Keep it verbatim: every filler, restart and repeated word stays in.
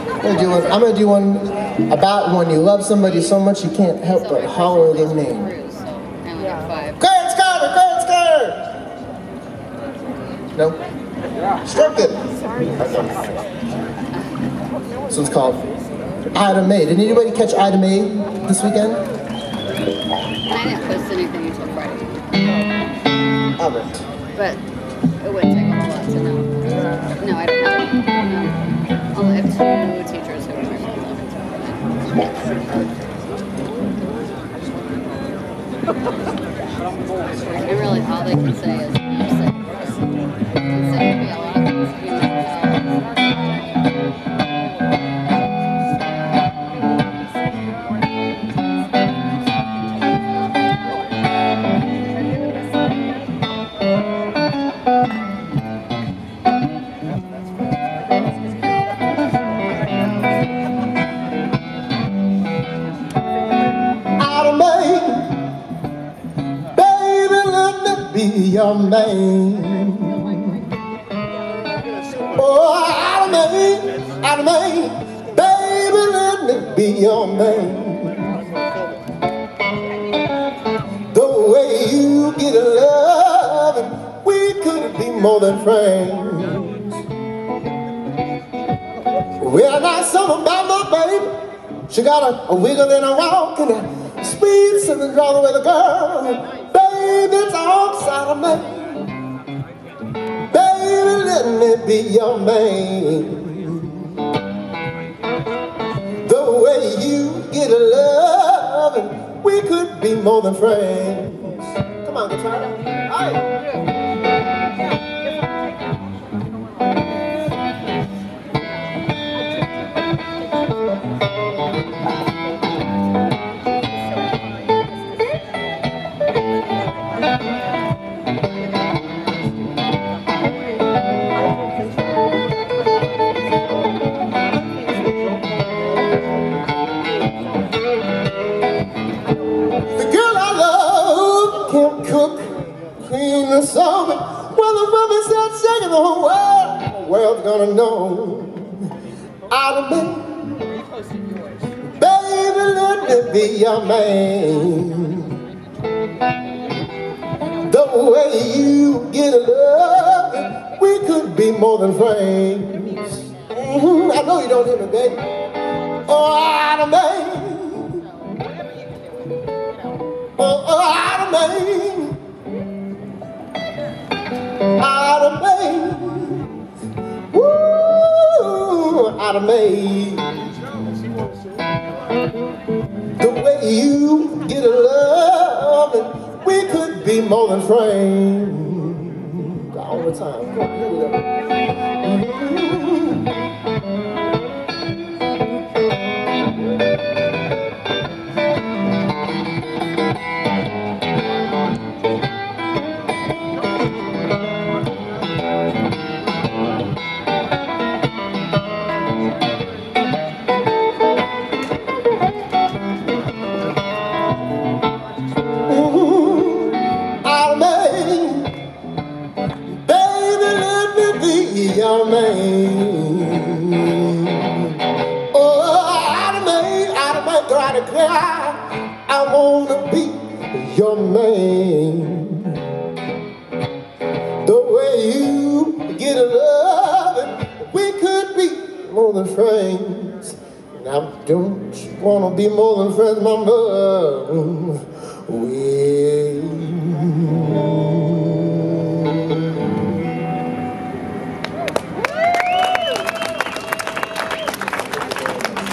I'm gonna do one. I'm gonna do one about when you love somebody so much you can't help but holler their name. Clarence Carter, Clarence Carter. No. Struck it. So it's called Ida May. Did anybody catch Ida May this weekend? I didn't post anything until Friday. I haven't. But it would take a whole lot to know. No, I don't have any. No. Only have two teachers who are and really all they can say is I'm sick. Instead of be a lot of things you know. Your man. Oh, Ida May, Ida May, baby, let me be your man. The way you get loving, we could be more than friends. Well, that's something about my baby. She got a, a wiggle and a walk and a speed, something draw the way the girl. Baby, it's outside of me. Baby, let me be your man. The way you get loving, we could be more than friends. Come on, guitar. All right. Song, well, the woman said, shaking the whole world, the world's gonna know. Ida May, baby, let me be your man. The way you get love, we could be more than friends. Mm-hmm. I know you don't hear me, baby. Oh, Ida May. Oh, oh, Ida May. Ida May, woo, Ida May. The way you get love, we could be more than friends. All the time. Come on, here we go. Your man. Oh, Ida May, Ida May, girl, I declare I wanna be your man. The way you get love, we could be more than friends. Now, don't you wanna be more than friends, mama? We